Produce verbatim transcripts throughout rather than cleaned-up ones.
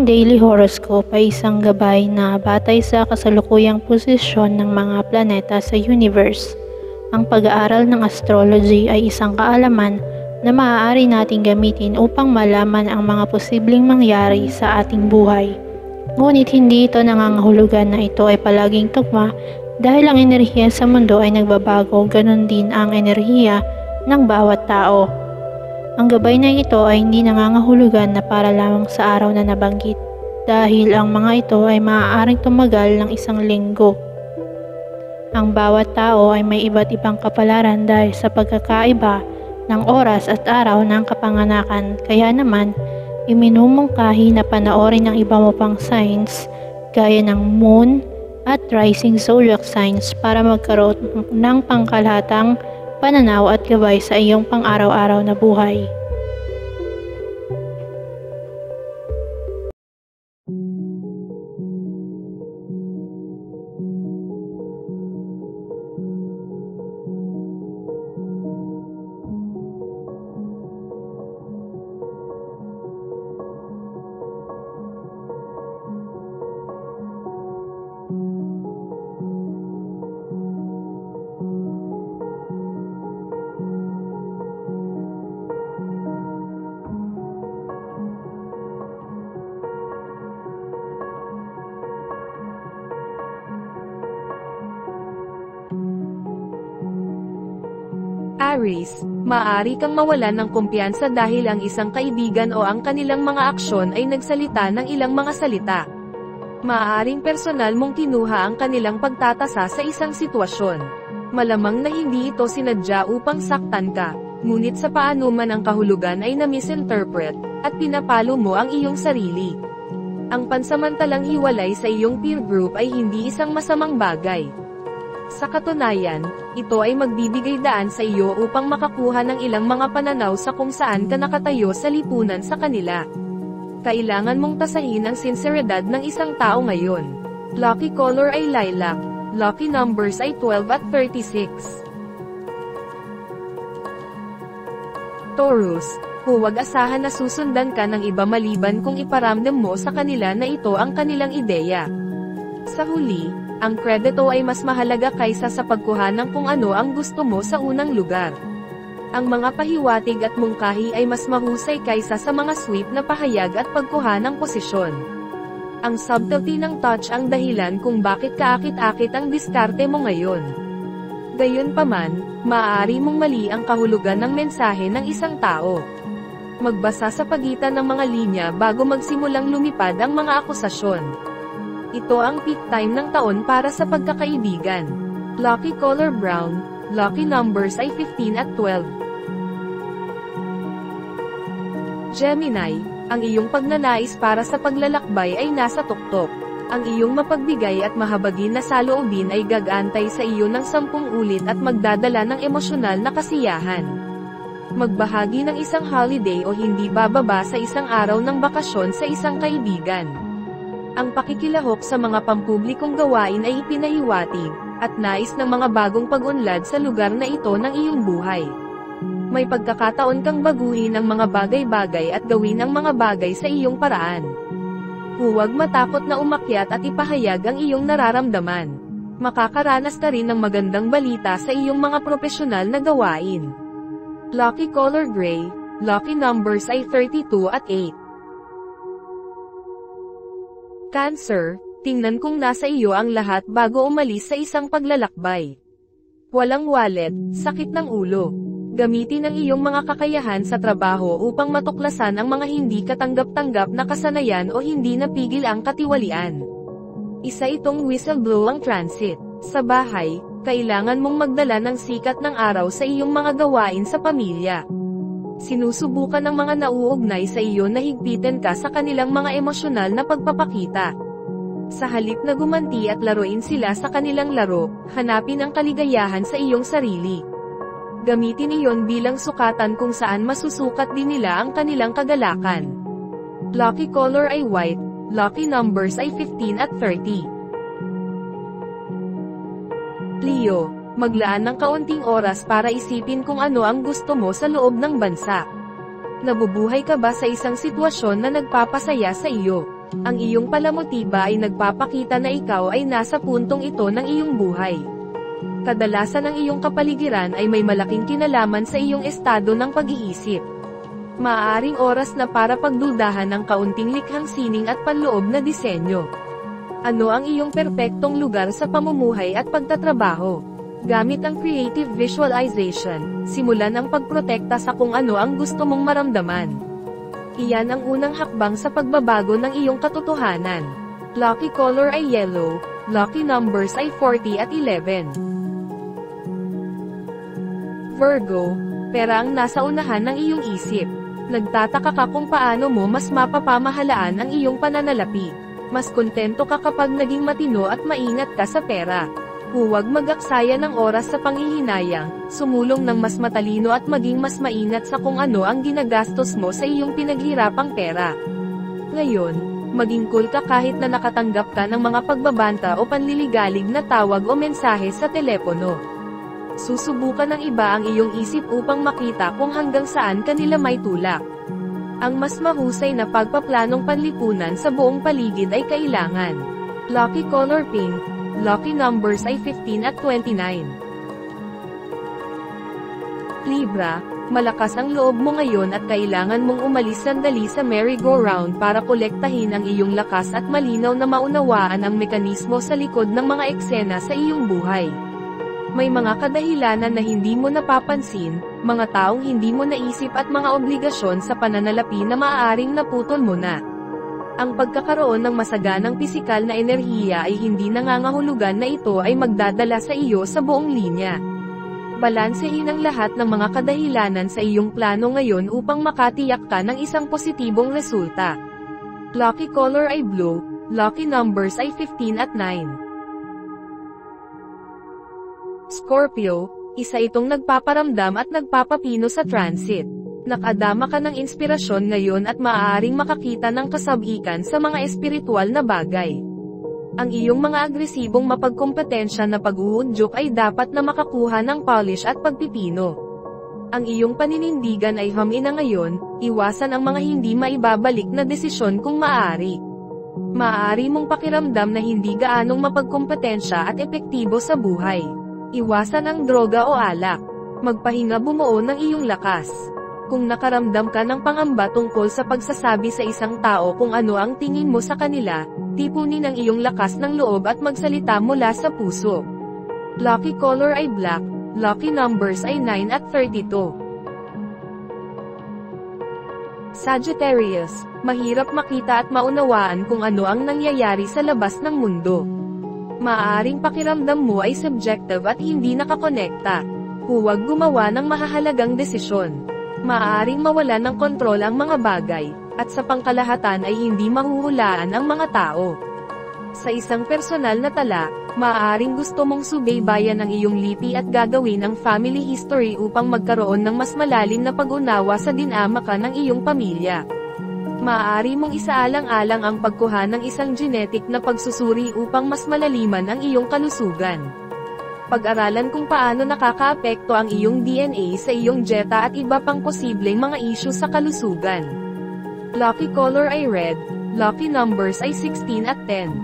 Ang daily horoscope ay isang gabay na batay sa kasalukuyang posisyon ng mga planeta sa universe. Ang pag-aaral ng astrology ay isang kaalaman na maaari nating gamitin upang malaman ang mga posibleng mangyari sa ating buhay. Ngunit hindi ito nangangahulugan na ito ay palaging tugma dahil ang enerhiya sa mundo ay nagbabago, ganon din ang enerhiya ng bawat tao. Ang gabay na ito ay hindi nangangahulugan na para lamang sa araw na nabanggit dahil ang mga ito ay maaaring tumagal ng isang linggo. Ang bawat tao ay may iba't ibang kapalaran dahil sa pagkakaiba ng oras at araw ng kapanganakan, kaya naman iminumungkahi na panoorin ng iba mo pang signs gaya ng moon at rising zodiac signs para magkaroon ng pangkalahatang pananaw at gabay sa iyong pang-araw-araw na buhay. Aries, maaari kang mawalan ng kumpiyansa dahil ang isang kaibigan o ang kanilang mga aksyon ay nagsalita ng ilang mga salita. Maaaring personal mong kinuha ang kanilang pagtatasa sa isang sitwasyon. Malamang na hindi ito sinadya upang saktan ka, ngunit sa paano man ang kahulugan ay na-misinterpret, at pinapalo mo ang iyong sarili. Ang pansamantalang hiwalay sa iyong peer group ay hindi isang masamang bagay. Sa katunayan, ito ay magbibigay daan sa iyo upang makakuha ng ilang mga pananaw sa kung saan ka nakatayo sa lipunan sa kanila. Kailangan mong tasahin ang sinseridad ng isang tao ngayon. Lucky color ay lilac. Lucky numbers ay twelve at thirty-six. Taurus, huwag asahan na susundan ka ng iba maliban kung iparamdam mo sa kanila na ito ang kanilang ideya. Sa huli, ang kredito ay mas mahalaga kaysa sa pagkuha ng kung ano ang gusto mo sa unang lugar. Ang mga pahiwatig at mungkahi ay mas mahusay kaysa sa mga sweep na pahayag at pagkuha ng posisyon. Ang subtlety ng touch ang dahilan kung bakit kaakit-akit ang diskarte mo ngayon. Gayunpaman, maaari mong mali ang kahulugan ng mensahe ng isang tao. Magbasa sa pagitan ng mga linya bago magsimulang lumipad ang mga akusasyon. Ito ang peak time ng taon para sa pagkakaibigan. Lucky color brown. Lucky numbers ay fifteen at twelve. Gemini, ang iyong pagnanais para sa paglalakbay ay nasa tuktok. Ang iyong mapagbigay at mahabagin na saloobin ay gagantay sa iyo ng sampung ulit at magdadala ng emosyonal na kasiyahan. Magbahagi ng isang holiday o hindi bababa sa isang araw ng bakasyon sa isang kaibigan. Ang pakikilahok sa mga pampublikong gawain ay ipinahiwatig, at nais ng mga bagong pag-unlad sa lugar na ito ng iyong buhay. May pagkakataon kang baguhin ang mga bagay-bagay at gawin ang mga bagay sa iyong paraan. Huwag matakot na umakyat at ipahayag ang iyong nararamdaman. Makakaranas ka rin ng magandang balita sa iyong mga propesyonal na gawain. Lucky color gray. Lucky numbers ay thirty-two at eight. Cancer, tingnan kung nasa iyo ang lahat bago umalis sa isang paglalakbay. Walang wallet, sakit ng ulo. Gamitin ang iyong mga kakayahan sa trabaho upang matuklasan ang mga hindi katanggap-tanggap na kasanayan o hindi napigil ang katiwalian. Isa itong whistleblow ang transit. Sa bahay, kailangan mong magdala ng sikat ng araw sa iyong mga gawain sa pamilya. Sinusubukan ng mga nauugnay sa iyo na higpitin ka sa kanilang mga emosyonal na pagpapakita. Sa halip na gumanti at laruin sila sa kanilang laro, hanapin ang kaligayahan sa iyong sarili. Gamitin iyon bilang sukatan kung saan masusukat din nila ang kanilang kagalakan. Lucky color ay white. Lucky numbers ay fifteen at thirty. Leo, maglaan ng kaunting oras para isipin kung ano ang gusto mo sa loob ng bansa. Nabubuhay ka ba sa isang sitwasyon na nagpapasaya sa iyo? Ang iyong palamotiba ay nagpapakita na ikaw ay nasa puntong ito ng iyong buhay. Kadalasan ang iyong kapaligiran ay may malaking kinalaman sa iyong estado ng pag-iisip. Maaaring oras na para pagdudahan ng kaunting likhang sining at panloob na disenyo. Ano ang iyong perpektong lugar sa pamumuhay at pagtatrabaho? Gamit ang creative visualization, simulan ang pagprotekta sa kung ano ang gusto mong maramdaman. Iyan ang unang hakbang sa pagbabago ng iyong katotohanan. Lucky color ay yellow, lucky numbers ay forty at eleven. Virgo, pera ang nasa unahan ng iyong isip. Nagtataka ka kung paano mo mas mapapamahalaan ang iyong pananalapi. Mas kontento ka kapag naging matino at maingat ka sa pera. Huwag mag-aksaya ng oras sa panghihinayang, sumulong ng mas matalino at maging mas maingat sa kung ano ang ginagastos mo sa iyong pinaghirapang pera. Ngayon, maging cool ka kahit na nakatanggap ka ng mga pagbabanta o panliligalig na tawag o mensahe sa telepono. Susubukan ng iba ang iyong isip upang makita kung hanggang saan kanila may tulak. Ang mas mahusay na pagpaplanong panlipunan sa buong paligid ay kailangan. Lucky color pink, lucky numbers ay fifteen at twenty-nine. Libra, malakas ang loob mo ngayon at kailangan mong umalis sandali sa merry-go-round para kolektahin ang iyong lakas at malinaw na maunawaan ang mekanismo sa likod ng mga eksena sa iyong buhay. May mga kadahilanan na hindi mo napapansin, mga taong hindi mo naisip at mga obligasyon sa pananalapi na maaaring naputol mo na. Ang pagkakaroon ng masaganang pisikal na enerhiya ay hindi nangangahulugan na ito ay magdadala sa iyo sa buong linya. Balansehin ang lahat ng mga kadahilanan sa iyong plano ngayon upang makatiyak ka ng isang positibong resulta. Lucky color ay blue, lucky numbers ay fifteen at nine. Scorpio, isa itong nagpaparamdam at nagpapapino sa transit. Nakadama ka ng inspirasyon ngayon at maaaring makakita ng kasabikan sa mga espiritual na bagay. Ang iyong mga agresibong mapagkompetensya na pag-uudyok ay dapat na makakuha ng polish at pagpipino. Ang iyong paninindigan ay hamina ngayon, iwasan ang mga hindi maibabalik na desisyon kung maaari. Maaari mong pakiramdam na hindi gaanong mapagkompetensya at epektibo sa buhay. Iwasan ang droga o alak. Magpahinga, bumuo ng iyong lakas. Kung nakaramdam ka ng pangamba tungkol sa pagsasabi sa isang tao kung ano ang tingin mo sa kanila, tipunin ang iyong lakas ng loob at magsalita mula sa puso. Lucky color ay black, lucky numbers ay nine at thirty-two. Sagittarius, mahirap makita at maunawaan kung ano ang nangyayari sa labas ng mundo. Maaaring pakiramdam mo ay subjective at hindi nakakonekta. Huwag gumawa ng mahahalagang desisyon. Maaaring mawala ng kontrol ang mga bagay, at sa pangkalahatan ay hindi mahuhulaan ang mga tao. Sa isang personal na tala, maaaring gusto mong subaybayan ang iyong lipi at gagawin ang family history upang magkaroon ng mas malalim na pag-unawa sa dinamika ng iyong pamilya. Maaari mong isaalang-alang ang pagkuha ng isang genetic na pagsusuri upang mas malaliman ang iyong kalusugan. Pag-aralan kung paano nakakaapekto ang iyong D N A sa iyong dieta at iba pang posibleng mga issue sa kalusugan. Lucky color ay red, lucky numbers ay sixteen at ten.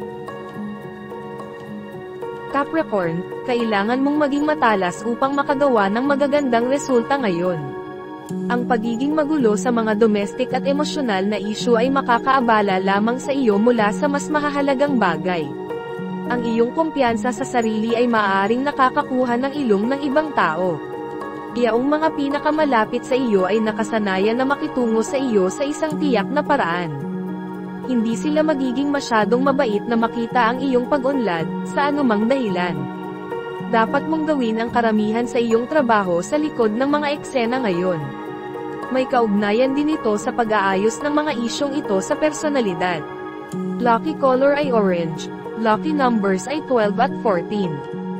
Capricorn, kailangan mong maging matalas upang makagawa ng magagandang resulta ngayon. Ang pagiging magulo sa mga domestic at emosyonal na issue ay makakaabala lamang sa iyo mula sa mas mahahalagang bagay. Ang iyong kumpiyansa sa sarili ay maaaring nakakakuha ng ilong ng ibang tao. Iyaong mga pinakamalapit sa iyo ay nakasanayan na makitungo sa iyo sa isang tiyak na paraan. Hindi sila magiging masyadong mabait na makita ang iyong pag-unlad, sa anumang dahilan. Dapat mong gawin ang karamihan sa iyong trabaho sa likod ng mga eksena ngayon. May kaugnayan din ito sa pag-aayos ng mga isyong ito sa personalidad. Lucky color ay orange, lucky numbers ay twelve at fourteen.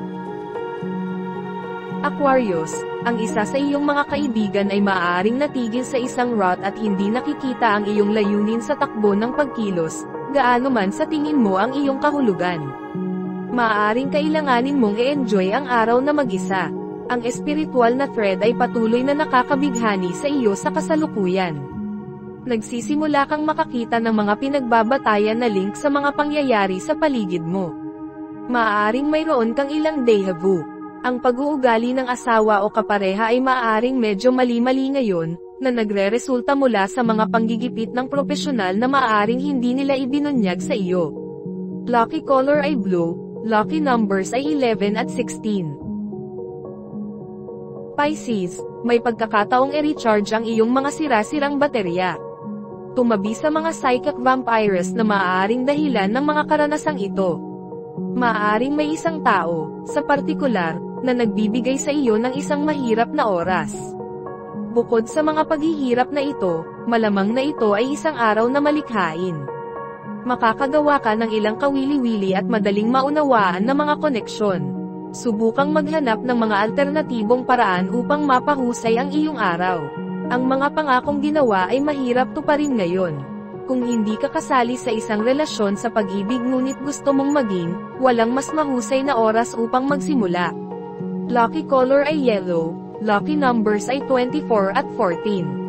Aquarius, ang isa sa iyong mga kaibigan ay maaaring natigil sa isang route at hindi nakikita ang iyong layunin sa takbo ng pagkilos, gaano man sa tingin mo ang iyong kahulugan. Maaaring kailanganin mong i-enjoy ang araw na mag-isa. Ang espiritual na thread ay patuloy na nakakabighani sa iyo sa kasalukuyan. Nagsisimula kang makakita ng mga pinagbabatayan na link sa mga pangyayari sa paligid mo. Maaaring mayroon kang ilang déjà vu. Ang pag-uugali ng asawa o kapareha ay maaaring medyo mali-mali ngayon, na nagre-resulta mula sa mga panggigipit ng propesyonal na maaaring hindi nila ibinunyag sa iyo. Lucky color ay blue, lucky numbers ay eleven at sixteen. Pisces, may pagkakataong i-recharge ang iyong mga sira-sirang baterya. Tumabi sa mga psychic vampires na maaaring dahilan ng mga karanasang ito. Maaaring may isang tao, sa partikular, na nagbibigay sa iyo ng isang mahirap na oras. Bukod sa mga paghihirap na ito, malamang na ito ay isang araw na malikhain. Makakagawa ka ng ilang kawili-wili at madaling maunawaan na mga koneksyon. Subukang maghanap ng mga alternatibong paraan upang mapahusay ang iyong araw. Ang mga pangakong ginawa ay mahirap tuparin ngayon. Kung hindi ka kasali sa isang relasyon sa pag-ibig ngunit gusto mong maging, walang mas mahusay na oras upang magsimula. Lucky color ay yellow, lucky numbers ay twenty-four at fourteen.